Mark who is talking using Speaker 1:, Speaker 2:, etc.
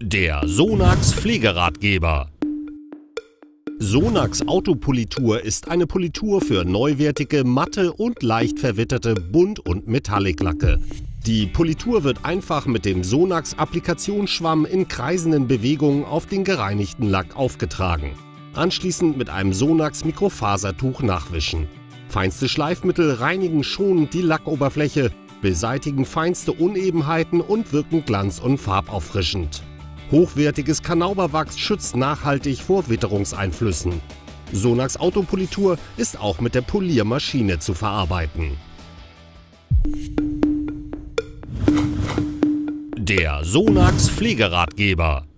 Speaker 1: Der Sonax Pflegeratgeber. Sonax Autopolitur ist eine Politur für neuwertige, matte und leicht verwitterte Bunt- und Metalliclacke. Die Politur wird einfach mit dem Sonax Applikationsschwamm in kreisenden Bewegungen auf den gereinigten Lack aufgetragen. Anschließend mit einem Sonax Mikrofasertuch nachwischen. Feinste Schleifmittel reinigen schonend die Lackoberfläche, beseitigen feinste Unebenheiten und wirken glanz- und farbauffrischend. Hochwertiges Kanauberwachs schützt nachhaltig vor Witterungseinflüssen. Sonax Autopolitur ist auch mit der Poliermaschine zu verarbeiten. Der Sonax Pflegeratgeber.